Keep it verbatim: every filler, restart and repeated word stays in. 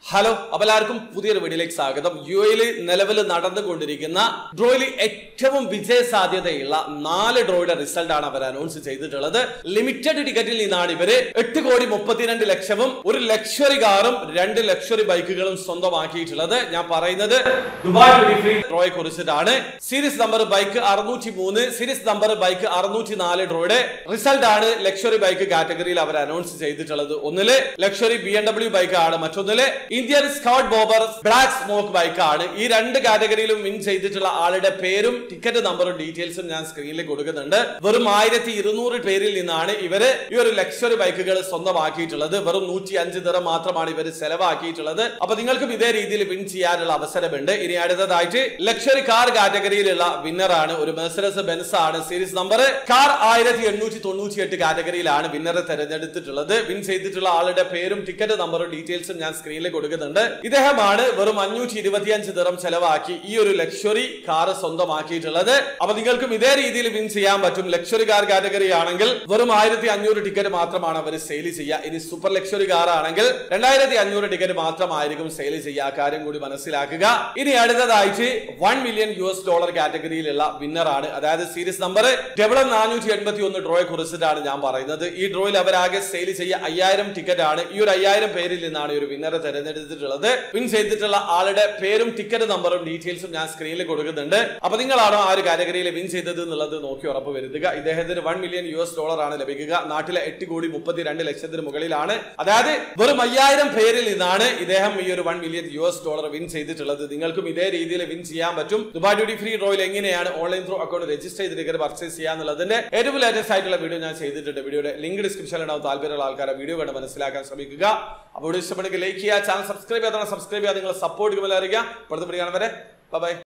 Hello അപ്പോൾ എല്ലാവർക്കും പുതിയൊരു വീഡിയോയിലേക്ക് സ്വാഗതം. യു എയിൽ നിലവിൽ നടന്നുകൊണ്ടിരിക്കുന്ന ഡ്രോയിൽ ഏറ്റവും വിജയ സാധ്യതയുള്ള നാല് ഡ്രോയുടെ റിസൾട്ട് ആണ് അവർ അനൗൺസ് ചെയ്തിട്ടുള്ളത്. ലിമിറ്റഡ് ടിക്കറ്റിൽ നിന്നാണ് ഇവര് എട്ട് കോടി മുപ്പത്തിരണ്ട് ലക്ഷവും ഒരു ലക്ഷറി കാറും രണ്ട് ലക്ഷറി ബൈക്കുകളും സ്വന്തമാക്കിയിട്ടുള്ളത്. ഞാൻ പറയുന്നത് ദുബായ് ഡ്യൂട്ടി ഫ്രീ ഡ്രോയെ കുറിച്ചിട്ടാണ്. സീരീസ് നമ്പർ ബൈക്ക് അറുന്നൂറ്റി മൂന്ന് സീരീസ് നമ്പർ ബൈക്ക് അറുന്നൂറ്റി നാല് ഡ്രോയുടെ റിസൾട്ട് ആണ് ലക്ഷറി ബൈക്ക് കാറ്റഗറിയിൽ അവർ അനൗൺസ് ചെയ്തിട്ടുള്ളത്. ഒന്നില് luxury B M W bike ആണ്, മറ്റൊന്നില് Indian Scout Bobber Black Smoke bike ആണ്. ഈ രണ്ട് കാറ്റഗറിയിലും വിൻ ചെയ്തിട്ടുള്ള ആളുടെ പേരും ടിക്കറ്റ് നമ്പറും ഡീറ്റെയിൽസും ഞാൻ സ്ക്രീനിൽ കൊടുക്കുന്നുണ്ട്. വെറും ആയിരത്തി ഇരുന്നൂറ് പേരിൽ നിന്നാണ് ഇവര് ഈ ഒരു ലക്ഷറി ബൈക്കുകൾ സ്വന്തമാക്കിയിട്ടുള്ളത്. വെറും നൂറ്റി അഞ്ച് ദിറം മാത്രമാണ് ഇവർ ചെലവാക്കിയിട്ടുള്ളത്. അപ്പൊ നിങ്ങൾക്കും ഇതേ രീതിയിൽ വിൻ ചെയ്യാനുള്ള അവസരമുണ്ട്. ഇനി അടുത്തതായിട്ട് ലക്ഷറി കാർ കാറ്റഗറിയിലുള്ള വിന്നർ ആണ് ഒരു മെഴ്സിഡസ് ബെൻസ് ആണ്. സീരീസ് നമ്പർ കാർ ആയിരത്തി എണ്ണൂറ്റി തൊണ്ണൂറ്റി എട്ട് കാറ്റഗറിയിലാണ് വിന്നറെ തെരഞ്ഞെടുത്തിട്ടുള്ളത്. വിൻ ചെയ്തിട്ടുള്ള ആളുടെ പേരും ടിക്കറ്റ് നമ്പറും ഡീറ്റെയിൽസും ഞാൻ സ്ക്രീനിൽ കൊടുക്കുന്നുണ്ട്. ഇദ്ദേഹമാണ് വെറും അഞ്ഞൂറ്റി ഇരുപത്തിയഞ്ച് ദിറം ചെലവാക്കി ഈ ഒരു ലക്ഷറി കാർ സ്വന്തമാക്കിയിട്ടുള്ളത്. അപ്പൊ നിങ്ങൾക്കും ഇതേ രീതിയിൽ വിൻ ചെയ്യാൻ പറ്റും. ലക്ഷറി കാർ കാറ്റഗറി ആണെങ്കിൽ വെറും ആയിരത്തി അഞ്ഞൂറ് ടിക്കറ്റ് മാത്രമാണ് അവർ സെയിൽ ചെയ്യുക. ഇനി സൂപ്പർ ലക്ഷറി കാർ ആണെങ്കിൽ രണ്ടായിരത്തി അഞ്ഞൂറ് ടിക്കറ്റ് മാത്രമായിരിക്കും സെയിൽ ചെയ്യുക. കാര്യം കൂടി മനസ്സിലാക്കുക. ഇനി അടുത്തതായിട്ട് one million U S dollar കാറ്റഗറിയിലുള്ള വിന്നർ ആണ്. അതായത് സീരീസ് നമ്പർ ഡബിൾ നാനൂറ്റി എൺപത്തി ഒന്ന് ഡ്രോയെ കുറിച്ചിട്ടാണ് ഞാൻ പറയുന്നത്. ഈ ഡ്രോയിൽ അവരാകെ സെയിൽ ചെയ്യുക അയ്യായിരം ടിക്കറ്റ് ആണ്. ഈ ഒരു അയ്യായിരം പേരിൽ നിന്നാണ് ഒരു വിന്നറെ തെരഞ്ഞെടുത്തിട്ടുള്ളത്. വിൻ ചെയ്തിട്ടുള്ള ആളുടെ പേരും ടിക്കറ്റ് നമ്പറും ഡീറ്റെയിൽസും ഞാൻ സ്ക്രീനിൽ കൊടുക്കുന്നുണ്ട്. അപ്പൊ നിങ്ങളാണോ ആ ഒരു കാറ്റഗറിയിൽ വിൻ ചെയ്തത് എന്നുള്ളത് നോക്കി ഉറപ്പ് വരുത്തുക. ഇദ്ദേഹത്തിന് one million U S dollar ആണ് ലഭിക്കുക. നാട്ടിലെ എട്ട് കോടി മുപ്പത്തി രണ്ട് ലക്ഷത്തിന് മുകളിലാണ്. അതായത് വെറും അയ്യായിരം പേരിൽ നിന്നാണ് ഇദ്ദേഹം ഈ ഒരു one million U S dollar win ചെയ്തിട്ടുള്ളത്. നിങ്ങൾക്കും ഇതേ രീതിയിൽ വിൻ ചെയ്യാൻ പറ്റും. ദുബായ് ഡ്യൂട്ടി ഫ്രീ ഡ്രോയിൽ എങ്ങനെയാണ് ഓൺലൈൻ ത്രൂ അക്കൗണ്ട് രജിസ്റ്റർ ചെയ്ത് ടിക്കറ്റ് പർച്ചേസ് ചെയ്യാന്നുള്ളതിന്റെ ഏറ്റവും ലേറ്റസ്റ്റ് ആയിട്ടുള്ള വീഡിയോ ഞാൻ ചെയ്തിട്ടുണ്ട്. വീഡിയോയുടെ ലിങ്ക് ഡിസ്ക്രിപ്ഷനിൽ ഉണ്ടാവും. താല്പര്യമുള്ള ആൾക്കാരെ വീഡിയോ കണ്ട് മനസ്സിലാക്കാൻ ശ്രമിക്കുക. അപ്പോൾ ഇഷ്ടപ്പെടുക ലൈക്ക് ചെയ്യുക, ചാനൽ സബ്സ്ക്രൈബ് ചെയ്യാതെ സബ്സ്ക്രൈബ് ചെയ്യാതെ നിങ്ങൾ സപ്പോർട്ട് ചെയ്യുമ്പോൾ അറിയിക്കുക. അടുത്ത വീഡിയോ കാണും വരെ ബൈ.